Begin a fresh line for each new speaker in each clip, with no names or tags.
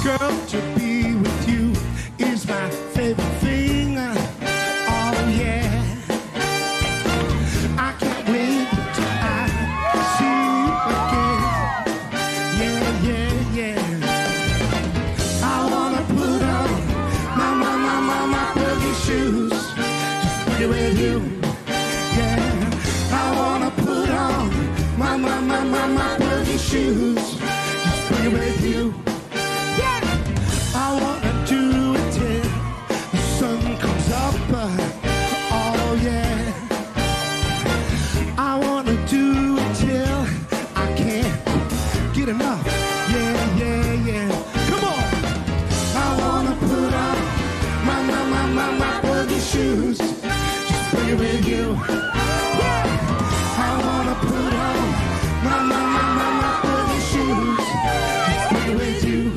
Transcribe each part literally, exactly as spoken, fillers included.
Girl, to be with you is my favorite thing. Oh yeah, I can't wait till I see you again. Yeah, yeah, yeah. I wanna put on my, my, my, my, my boogie shoes just to be with you. Yeah, I wanna put on my, my, my, my, my boogie shoes just to be with you. I wanna do it till the sun comes up. Oh yeah. I wanna do it till I can't get enough. Yeah, yeah, yeah. Come on. I wanna put on my, my, my, my, my boogie shoes just to be with you. Yeah. I wanna put on my, my, my, my, my boogie shoes just to be with you.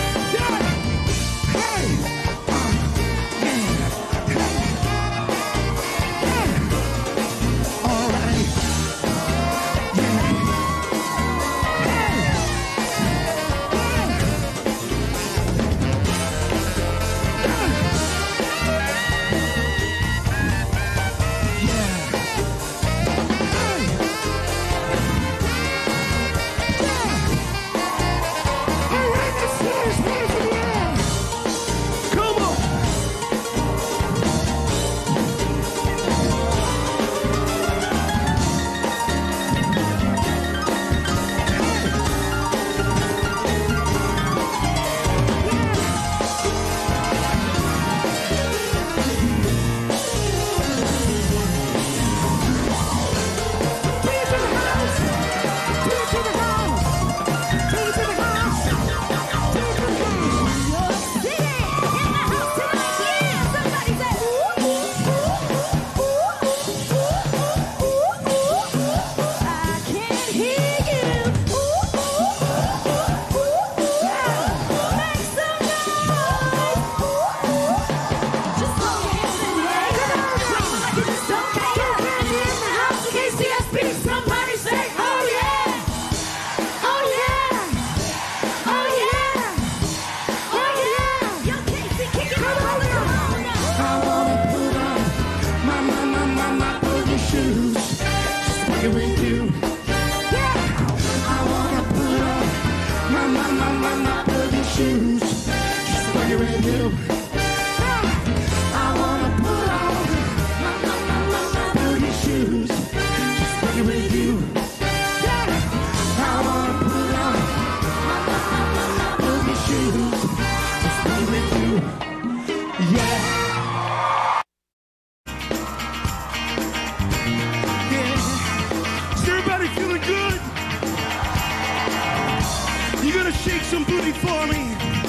Shake some booty for me.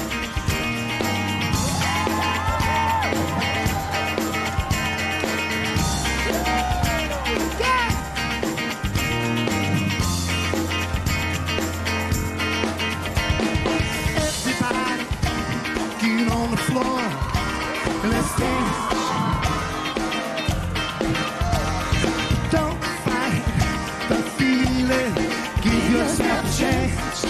Yeah. Everybody, get on the floor. Let's dance. Don't fight the feeling. Give yourself a chance.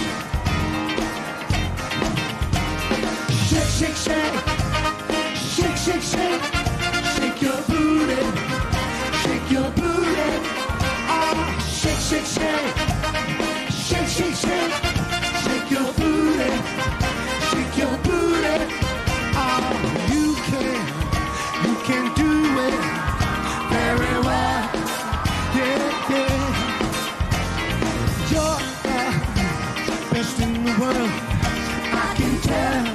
Shake, shake, shake, shake, shake, shake your booty, shake your booty, oh, shake, shake, shake, shake, shake, shake, shake your booty, shake your booty, oh, you can, you can do it very well, yeah, yeah, you're the best in the world, I can tell.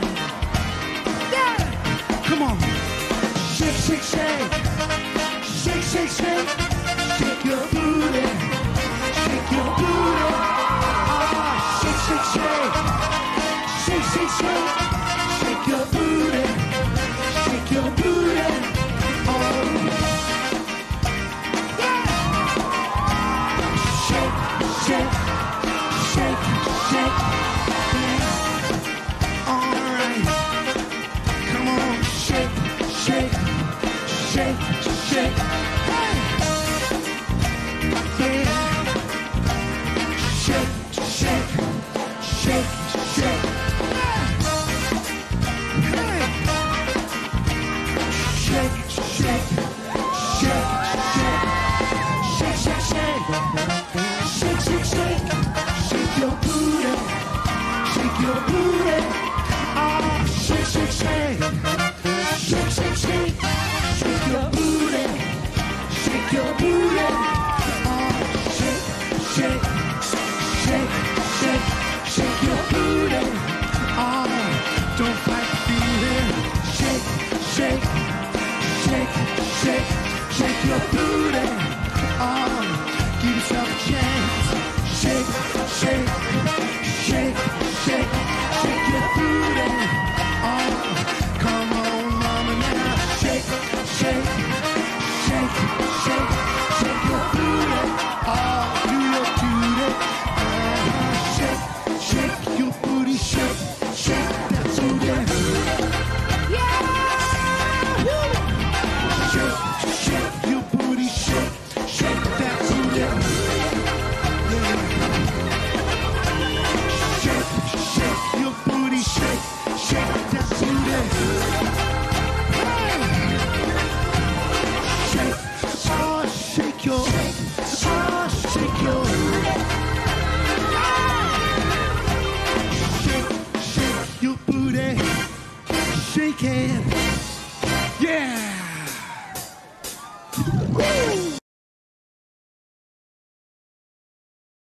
Come on, shake, shake, shake, shake, shake, shake, shake your booty, shake your booty, ah, shake, shake, shake, shake, shake, shake, shake your booty, shake your booty, oh, yeah, shake, shake, shake, shake. Shake, shake, shake, hey! Yeah. Shake, shake, shake, shake, yeah. your, oh, shake your, shake, shake your booty, shake it, yeah.